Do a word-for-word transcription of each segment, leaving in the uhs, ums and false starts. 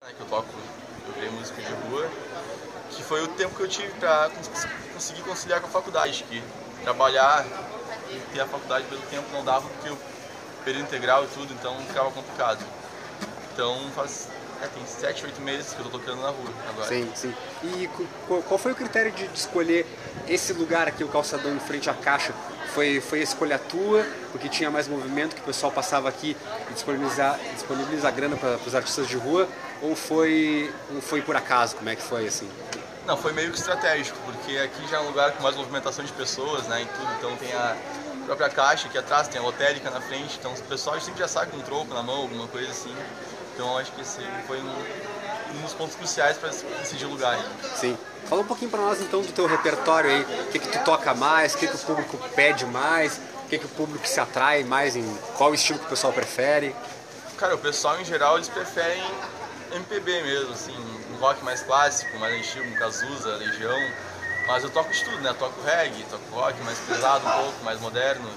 Que eu toco, eu criei música de rua, que foi o tempo que eu tive para conseguir conciliar com a faculdade, que trabalhar e ter a faculdade pelo tempo não dava, porque o período integral e tudo, então ficava complicado. Então faz, é, tem sete, oito meses que eu tô tocando na rua agora. Sim, sim. E qual foi o critério de escolher esse lugar aqui, o calçadão em frente à caixa? Foi, foi a escolha tua, porque tinha mais movimento, que o pessoal passava aqui e disponibilizar, disponibilizar grana para os artistas de rua, ou foi, ou foi por acaso? Como é que foi assim? Não, foi meio que estratégico, porque aqui já é um lugar com mais movimentação de pessoas, né, e tudo, então tem a própria caixa aqui atrás, tem a lotérica na frente, então o pessoal sempre já sabe com um troco na mão, alguma coisa assim. Então acho que esse foi um, um dos pontos cruciais para decidir o lugar. Sim. Fala um pouquinho para nós então do teu repertório aí, o que que tu toca mais, o que que o público pede mais, o que que o público se atrai mais, em qual estilo que o pessoal prefere? Cara, o pessoal em geral eles preferem M P B mesmo, assim, um rock mais clássico, mais antigo, um Cazuza, Legião, mas eu toco de tudo, né? Eu toco reggae, toco rock mais pesado um pouco, mais moderno.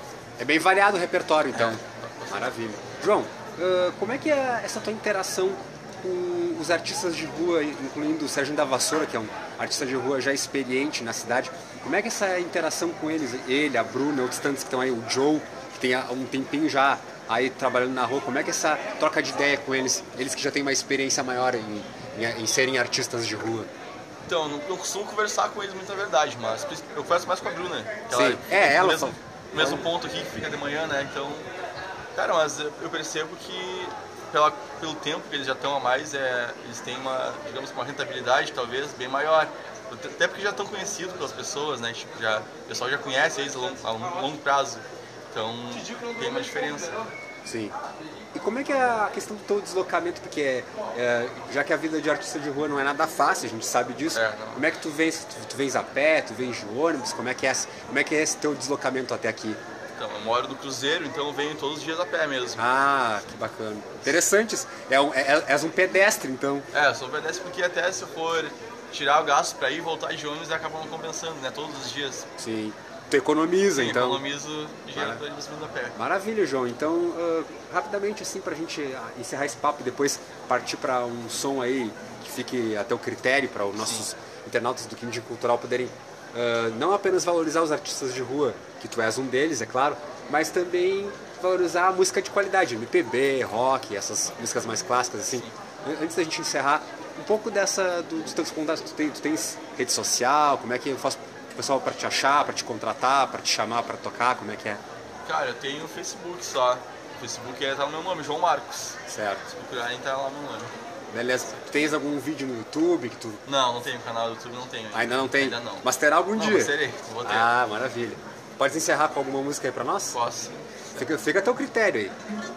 É bem variado o repertório então. É, maravilha. João, uh, como é que é essa tua interação com os artistas de rua, incluindo o Serginho da Vassoura, que é um artista de rua já experiente na cidade? Como é que é essa interação com eles, ele, a Bruna, outros tantos que estão aí, o Joe, que tem um tempinho já aí trabalhando na rua, como é que é essa troca de ideia com eles, eles que já têm uma experiência maior em, em, em serem artistas de rua? Então, não, não costumo conversar com eles muita verdade, mas eu converso mais com a Bruna. Que Sim, ela é, ela... No mesmo, no mesmo ponto aqui, que fica de manhã, né? Então, cara, mas eu percebo que pela, pelo tempo que eles já estão a mais, é, eles têm uma, digamos, uma rentabilidade talvez bem maior. Até porque já estão conhecidos pelas pessoas, né? Tipo, já, o pessoal já conhece eles a longo, a longo prazo. Então, tem uma diferença. Sim. E como é que é a questão do teu deslocamento? Porque é, já que a vida de artista de rua não é nada fácil, a gente sabe disso. É, como é que tu vens? Tu, tu vens a pé, tu vens de ônibus? Como é que é, como é que é esse teu deslocamento até aqui? Então, eu moro no Cruzeiro, então eu venho todos os dias a pé mesmo. Ah, que bacana. Interessante. É um, é, és um pedestre, então. É, eu sou um pedestre porque até se eu for tirar o gasto para ir e voltar de ônibus, acaba não compensando, né? Todos os dias. Sim. Tu economiza, Sim, então. economizo dinheiro para eles vindo a pé. Maravilha, João. Então, uh, rapidamente assim, pra gente encerrar esse papo e depois partir para um som aí que fique a teu critério, para os nossos Sim. internautas do Quindim Cultural poderem uh, não apenas valorizar os artistas de rua, que tu és um deles, é claro, mas também valorizar a música de qualidade, M P B, rock, essas músicas mais clássicas, assim. Sim. Antes da gente encerrar, um pouco dessa do, dos teus contatos, tu, tem, tu tens rede social, como é que eu faço o pessoal para te achar, para te contratar, para te chamar para tocar, como é que é? Cara, eu tenho o Facebook só. O Facebook é, tá no meu nome, João Marcos. Certo. Se procurarem, tá lá no meu nome. Beleza. Tu tens algum vídeo no YouTube que tu... Não, não tenho canal do YouTube, não tenho. Ainda não tem? Ainda não. Mas terá algum não, dia? Mas terei, vou ter. Ah, maravilha. Pode encerrar com alguma música aí pra nós? Posso. Fica, fica a teu critério aí.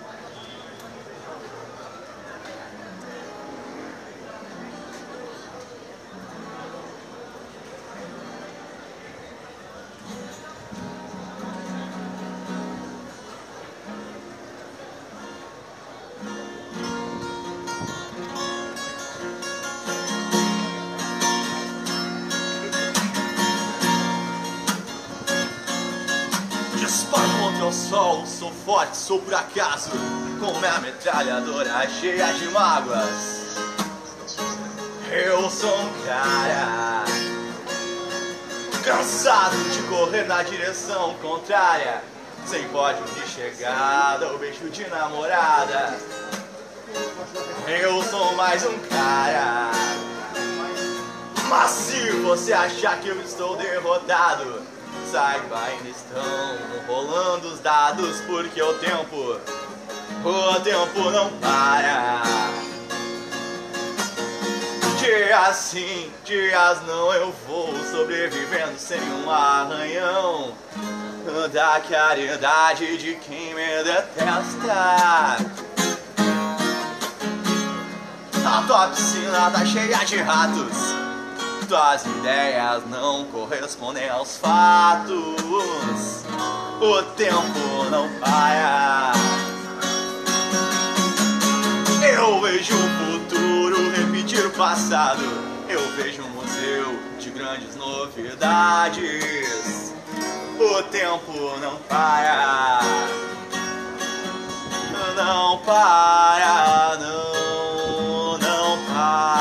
Disparo contra o sol, sou forte, sou por acaso, com minha metralhadora cheia de mágoas. Eu sou um cara cansado de correr na direção contrária, sem pódio de chegada ou beijo de namorada. Eu sou mais um cara, mas se você achar que eu estou derrotado, saiba, ainda estão rolando os dados, porque o tempo, o tempo não para. Dias sim, dias não, eu vou sobrevivendo sem um arranhão da caridade de quem me detesta. A tua piscina tá cheia de ratos, tuas ideias não correspondem aos fatos. O tempo não para. Eu vejo o futuro repetir o passado. Eu vejo um museu de grandes novidades. O tempo não para. Não para, não, não ar.